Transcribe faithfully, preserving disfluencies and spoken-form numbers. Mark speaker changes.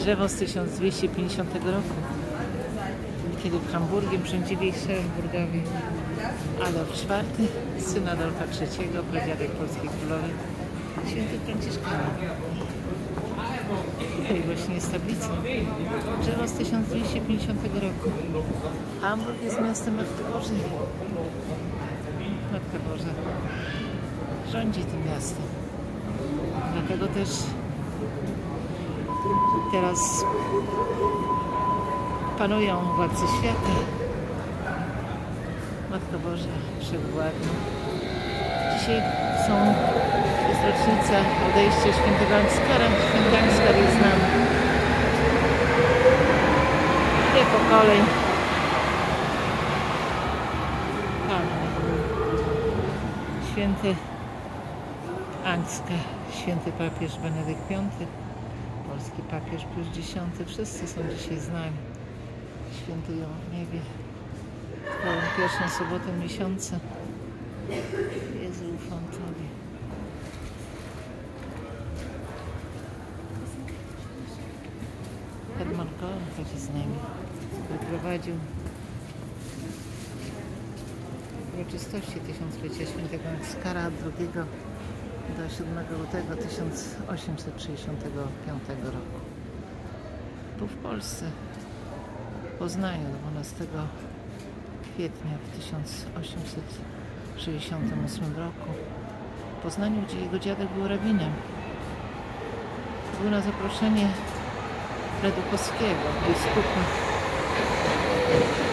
Speaker 1: Drzewo z tysiąc dwieście pięćdziesiątego roku, kiedy Hamburgiem rządzili Schaerburgowie. Adolf czwarty, syn Adolfa trzeciego, pradziadek polskiej królowej, święty Franciszkanin. Tutaj właśnie jest tablica. Drzewo z tysiąc dwieście pięćdziesiątego roku. Hamburg jest miastem Matki Bożej. Matka Boża rządzi tym miastem. Dlatego też teraz panują władcy świata. Matka Boża wszechwładna. Dzisiaj są, jest rocznica odejścia świętego Ansgara. Święty Ansgar jest znany nie po kolei. Święty Ansgar, święty papież Benedykt piąty, polski papież Piusz dziesiąty, wszyscy są dzisiaj znani. Świętują w niebie w pierwszą sobotę miesiąca. Jezu, ufam Tobie. Hermann Kohl chodzi z nami. Wyprowadził uroczystości tysiąclecia świętego Ansgara drugiego do siódmego lutego tysiąc osiemset sześćdziesiątego piątego roku. Tu w Polsce, w Poznaniu, dwunastego kwietnia w tysiąc osiemset sześćdziesiątym ósmym roku. W Poznaniu, gdzie jego dziadek był rabinem. Był na zaproszenie Redukowskiego, biskupa